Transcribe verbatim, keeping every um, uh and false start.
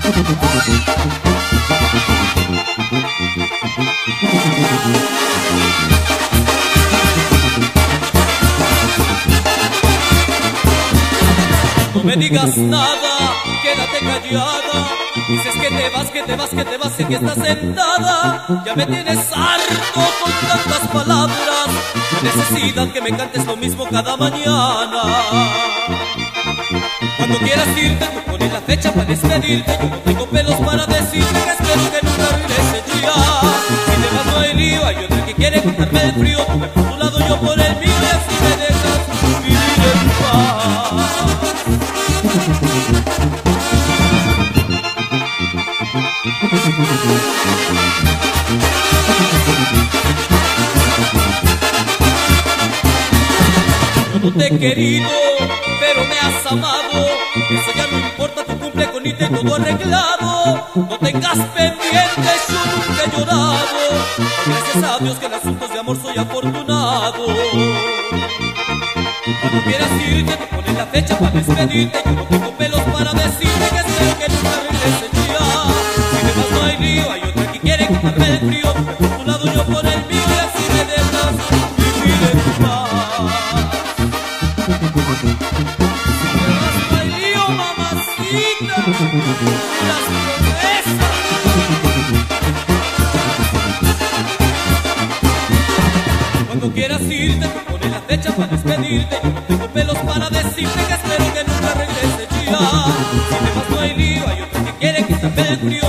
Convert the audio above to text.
No me digas nada, quédate callada. Dices que te vas, que te vas, que te vas, y que estás sentada. Ya me tienes harto con tantas palabras. No hay necesidad que me cantes lo mismo cada mañana. Cuando quieras irte, tú pones la fecha para despedirte. Yo no tengo pelos para decirte que espero que nunca regrese ya. Si te vas no hay lío, hay otra que quiere quitarme el frío. Tú me por tu lado, yo por el mío, y así me dejas vivir en paz. Yo no te he querido, pero me has amado. Eso ya no importa, tu cumple con y todo arreglado. No tengas pendientes, yo nunca he llorado. Gracias a Dios que en asuntos de amor soy afortunado. Cuando quieras irte, te pones la fecha para despedirte. Yo no tengo pelos para decirte que espero que nunca regrese ya. Si te vas no hay lío, hay otra que quiere quitarme el frío. Tú por tu lado, yo por el mío, y así me dejas vivir en paz. No hay lío, mamacita, las promesas. Cuando quieras irte, te pones la fecha para despedirte. Yo no tengo pelos para decirte que espero que nunca regrese ya. Si te vas no hay lío, hay otra que quiere quitarme el frío.